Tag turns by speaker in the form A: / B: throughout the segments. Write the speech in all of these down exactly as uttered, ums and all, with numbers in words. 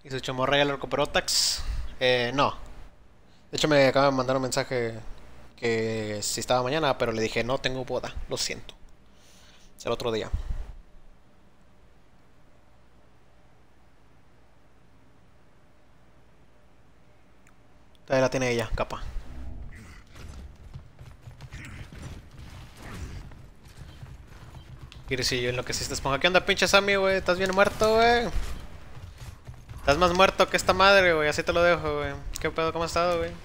A: Y su chomorra ya lo recuperó Tax. Eh, no. De hecho me acaba de mandar un mensaje que si estaba mañana, pero le dije no tengo boda, lo siento. Será otro día. Todavía la tiene ella, capa. Kirsillo, en lo que sí te esponja. ¿Qué onda, pinche Sammy, güey? ¿Estás bien muerto, güey? Estás más muerto que esta madre, güey. Así te lo dejo, güey. ¿Qué pedo? ¿Cómo has estado, güey?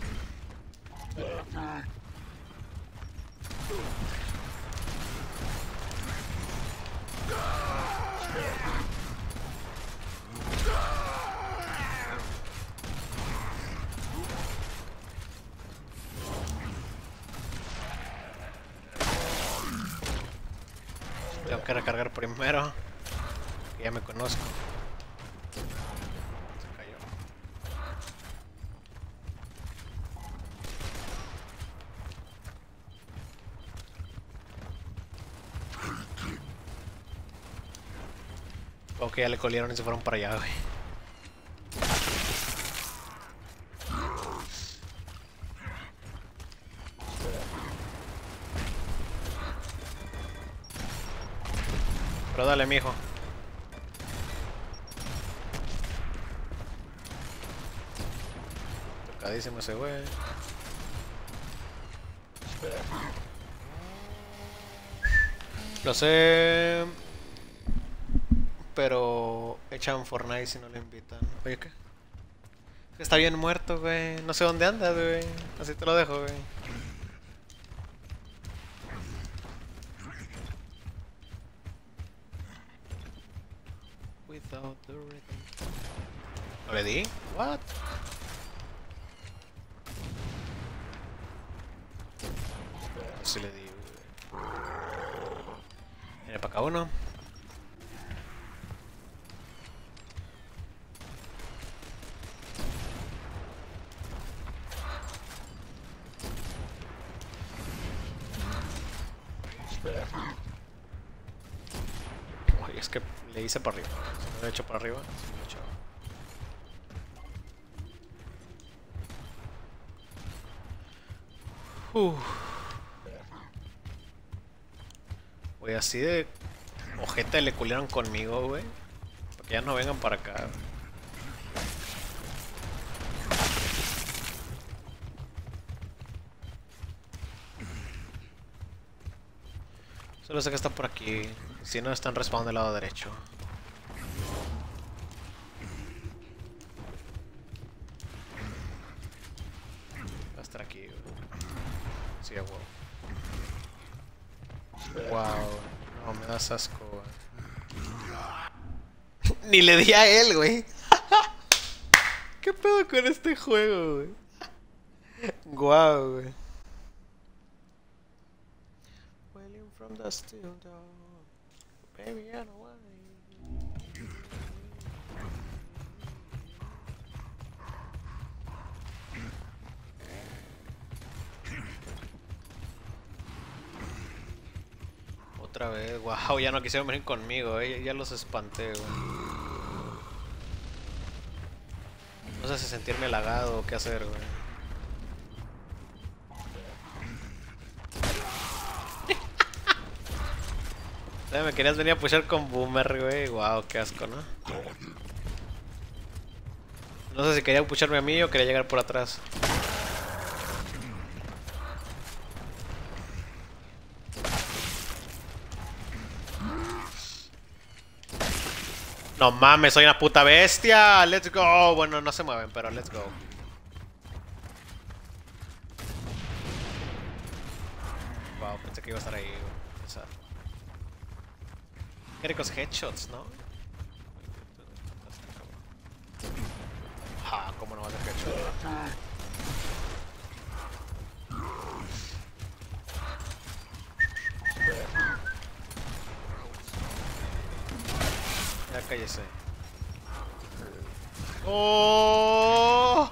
A: Tengo que recargar primero. Que ya me conozco. Se cayó. Ok, ya le colieron y se fueron para allá, güey. Pero dale, mijo. Tocadísimo ese güey. Lo sé. Pero echan Fortnite si no le invitan. Oye, ¿qué? Está bien muerto, güey. No sé dónde andas, güey. Así te lo dejo, güey. Without the rhythm. ¿No le di? What? Sí le di, güey. Viene para acá uno. Oye, es que le hice para arriba. Si no lo he hecho para arriba, sí lo he hecho. Uf. Güey, así de ojete le culieron conmigo, güey. Para que ya no vengan para acá. Solo sé que está por aquí. Si no, están respawn del lado derecho. Va a estar aquí, güey. Sí, a huevo. Wow. No, me das asco, güey. Ni le di a él, güey. ¿Qué pedo con este juego, güey? Guau, güey. Wailing from the steel door. Baby, I know why. Otra vez, wow, ya no quisieron venir conmigo, eh. Ya los espanté, güey. No sé si sentirme halagado o qué hacer, güey. Eh, me querías venir a pushar con Boomer, güey. Wow, qué asco, ¿no? No sé si quería pusharme a mí o quería llegar por atrás. No mames, soy una puta bestia. Let's go. Bueno, no se mueven, pero let's go. Wow, pensé que iba a estar ahí, güey. O sea, qué ricos headshots, ¿no? Ah, cómo no va a hacer headshot. Ya cállese. ¡Oh!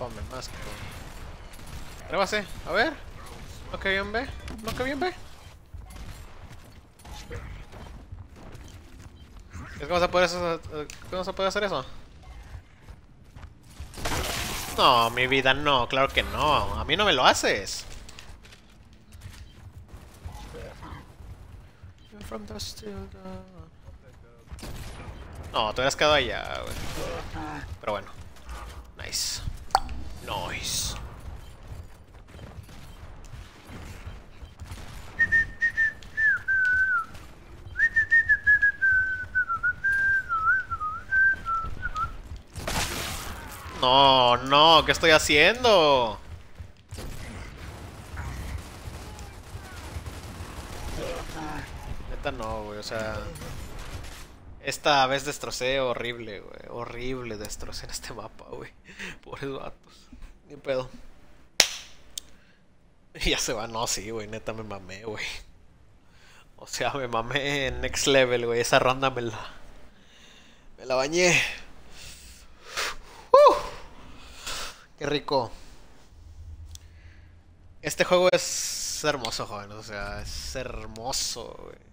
A: spawnen más, pero... Atrévase, a ver. No que bien ve, no que bien ve. ¿Es que vas a poder hacer, cómo se puede hacer eso? No, mi vida, no, claro que no. A mí no me lo haces. No, te hubieras quedado allá, güey. Pero bueno. Nice. Nice. No, no, ¿qué estoy haciendo? Neta no, güey, o sea... Esta vez destrocé horrible, güey. Horrible destrocé en este mapa, güey. Pobres vatos. Ni pedo. Y ya se va, no, sí, güey, neta me mamé, güey. O sea, me mamé en next level, güey. Esa ronda me la... Me la bañé. ¡Uh! Qué rico. Este juego es hermoso, joven. O sea, es hermoso, güey.